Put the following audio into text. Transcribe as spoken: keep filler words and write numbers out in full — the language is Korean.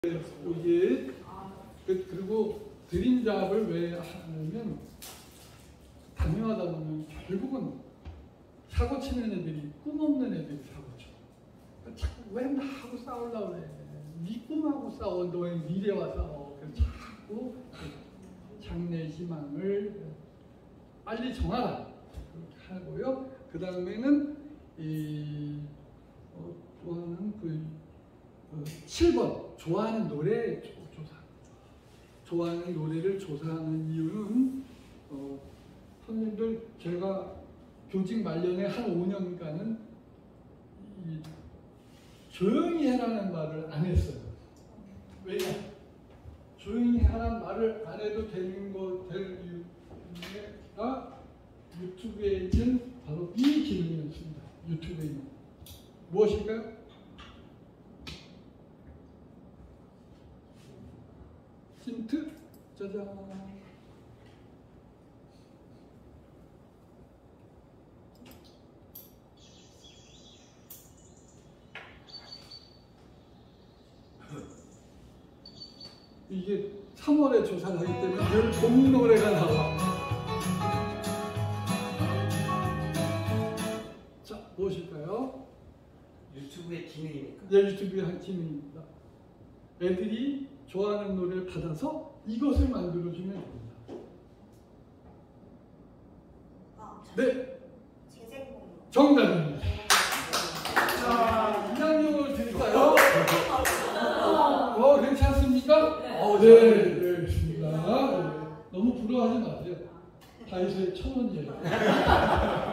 여기에 그리고 드림 잡을 왜 하냐면 당뇨하다 보면 결국은 사고 치는 애들이 꿈 없는 애들이 사고 쳐. 자꾸 왜 나하고 싸우려고 그래. 네 꿈하고 싸워. 너의 미래와 싸워. 그래서 자꾸 장래 희망을 빨리 정하라. 그렇게 하고요. 그 다음에는 이 어, 좋아하는 그 어, 칠 번 좋아하는 노래 조사. 좋아하는 노래를 조사하는 이유는 어, 선생님들 제가 교직 말년에 한 오 년간은 이 조용히 해라는 말을 안 했어요. 왜냐? 조용히 하라는 말을 안 해도 되는 거 될 이유가 유튜브에 있는 바로 이 기능이었습니다. 유튜브에 있는 무엇일까요? 힌트 짜잔. 이게 삼월에 조사를 하기 때문에 늘 봄 노래가 나와. 자, 무엇일까요? 유튜브의 기능입니까? 네, 유튜브의 한 기능입니다. 애들이 좋아하는 노래를 받아서 이것을 만들어주면 됩니다. 아, 네, 재생공로. 정답입니다. 자, 이 학년을 드릴까요? 어, 괜찮습니까? 어, 네, 네, 알겠습니다. 네, 너무 부러워하지 마세요. 다이소에 천 원이에요.